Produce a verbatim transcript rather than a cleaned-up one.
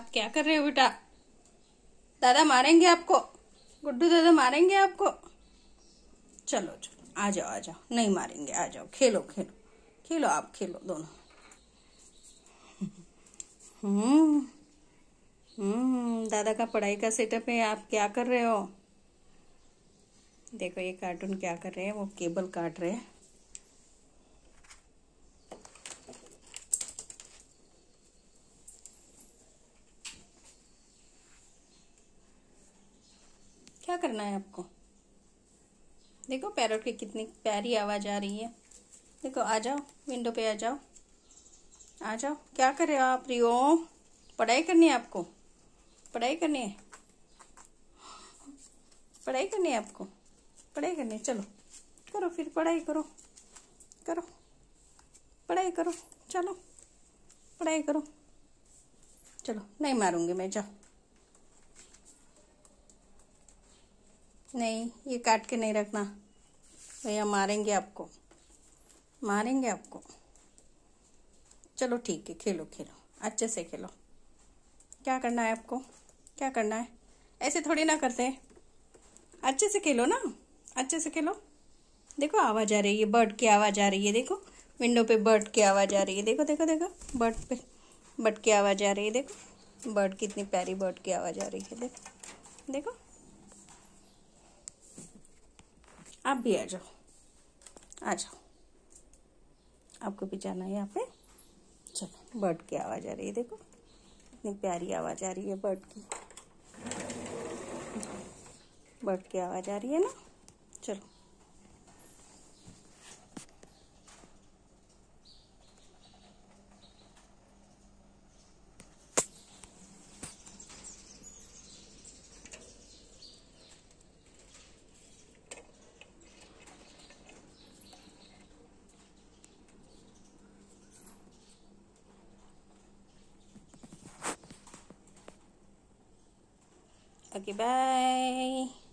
आप क्या कर रहे हो बेटा? दादा मारेंगे आपको। गुड्डू दादा मारेंगे आपको। चलो चलो आ जाओ आ जाओ, नहीं मारेंगे, आ जाओ, खेलो खेलो खेलो, आप खेलो दोनों। हम्म हम्म दादा का पढ़ाई का सेटअप है। आप क्या कर रहे हो? देखो ये कार्टून क्या कर रहे हैं, वो केबल काट रहे हैं। क्या करना है आपको? देखो पैरोट की कितनी प्यारी आवाज आ रही है। देखो आ जाओ, विंडो पे आ जाओ, आ जाओ। क्या कर रहे हो आप रियो? पढ़ाई करनी है आपको? पढ़ाई करनी है? पढ़ाई करनी है आपको? पढ़ाई करनी है, चलो करो फिर, पढ़ाई करो करो पढ़ाई करो, चलो पढ़ाई करो। चलो नहीं मारूंगी मैं, जाओ। नहीं, ये काट के नहीं रखना, भैया मारेंगे आपको, मारेंगे आपको। चलो ठीक है, खेलो खेलो, अच्छे से खेलो। क्या करना है आपको? क्या करना है? ऐसे थोड़ी ना करते हैं, अच्छे से खेलो ना, अच्छे से खेलो। देखो आवाज आ रही है, बर्ड की आवाज आ रही है। देखो विंडो पे बर्ड की आवाज आ रही है। देखो देखो देखो, बर्ड पे बर्ड की आवाज आ रही है। देखो बर्ड, कितनी प्यारी बर्ड की आवाज आ रही है। देखो देखो, आप भी आ जाओ, आ जाओ, आपको भी जाना है यहाँ पे। चलो, बर्ड की आवाज आ रही है। देखो कितनी प्यारी आवाज आ रही है बर्ड की, बर्ड की आवाज आ रही है ना। चलो ओके बाय।